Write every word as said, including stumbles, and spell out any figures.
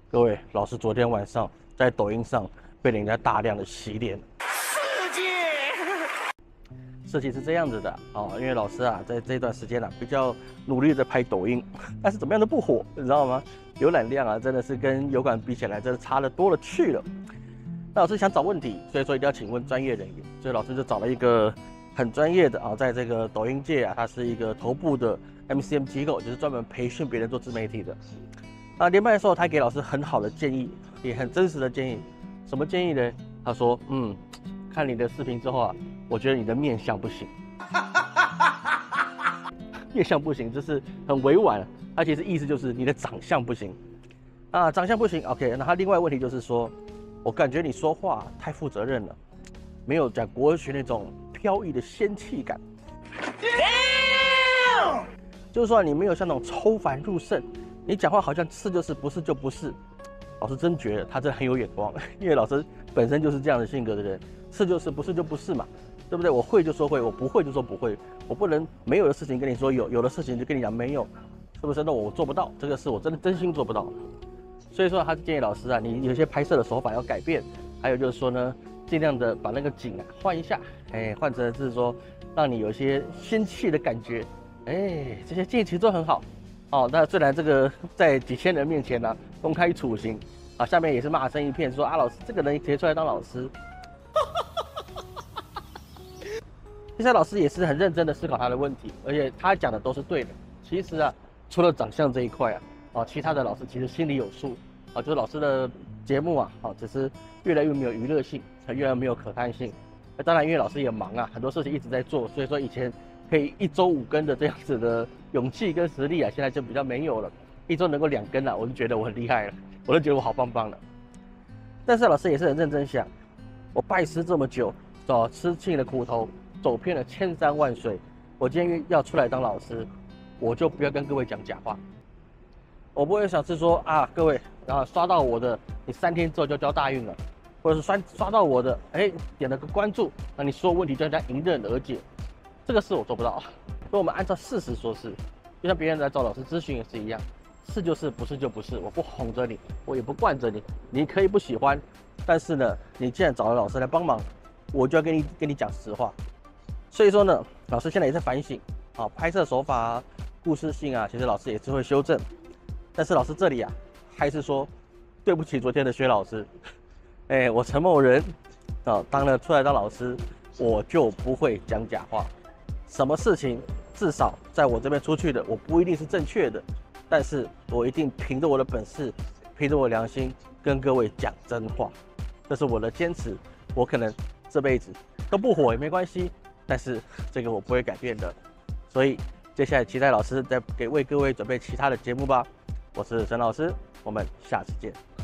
各位，老师昨天晚上在抖音上被人家大量的洗脸。 世界， 事情是这样子的哦，因为老师啊，在这段时间啊，比较努力的拍抖音，但是怎么样都不火，你知道吗？浏览量啊，真的是跟油管比起来，真的差的多了去了。那老师想找问题，所以说一定要请问专业人员，所以老师就找了一个很专业的啊，在这个抖音界啊，它是一个头部的 M C M 机构，就是专门培训别人做自媒体的。啊，连麦的时候，他给老师很好的建议，也很真实的建议。什么建议呢？他说，嗯，看你的视频之后啊，我觉得你的面相不行。面相不行，这是很委婉，而且是意思就是你的长相不行。啊，长相不行 ，OK。那他另外问题就是说，我感觉你说话太负责任了，没有讲国学那种飘逸的仙气感。就是说你没有像那种抽凡入圣。你讲话好像是就是，不是就不是。老师真觉得他真的很有眼光，因为老师本身就是这样的性格的人，是就是，不是就不是嘛，对不对？我会就说会，我不会就说不会，我不能没有的事情跟你说有，有的事情就跟你讲没有，是不是？那我做不到，这个是我真的真心做不到。所以说，他建议老师啊，你有些拍摄的手法要改变，还有就是说呢，尽量的把那个景啊换一下，哎，换成是说让你有一些仙气的感觉，哎，这些建议其实都很好。哦，那虽然这个在几千人面前呢、啊、公开处刑啊，下面也是骂声一片，说啊老师这个人提出来当老师。其实老师也是很认真的思考他的问题，而且他讲的都是对的。其实啊，除了长相这一块啊，啊其他的老师其实心里有数啊，就是老师的节目啊，啊只是越来越没有娱乐性，越来越没有可看性。那当然，因为老师也忙啊，很多事情一直在做，所以说以前可以一周五更的这样子的勇气跟实力啊，现在就比较没有了。一周能够两更了，我就觉得我很厉害了，我就觉得我好棒棒了。但是老师也是很认真想，我拜师这么久，哦，吃尽了苦头，走遍了千山万水，我今天要出来当老师，我就不要跟各位讲假话。我不会想是说啊，各位，然后刷到我的，你三天之后就交大运了，或者是刷刷到我的，哎，点了个关注，那你所有问题就人家迎刃而解。这个事我做不到，所以我们按照事实说事，就像别人来找老师咨询也是一样，是就是，不是就不是，我不哄着你，我也不惯着你，你可以不喜欢，但是呢，你既然找了老师来帮忙，我就要跟你跟你讲实话。所以说呢，老师现在也在反省，啊，拍摄手法啊、故事性啊，其实老师也是会修正，但是老师这里啊，还是说对不起昨天的薛老师，哎，我陈某人，啊，当了出来当老师，我就不会讲假话。什么事情至少在我这边出去的，我不一定是正确的，但是我一定凭着我的本事，凭着我良心跟各位讲真话，这是我的坚持。我可能这辈子都不火也没关系，但是这个我不会改变的。所以接下来期待老师再给为各位准备其他的节目吧。我是陈老师，我们下次见。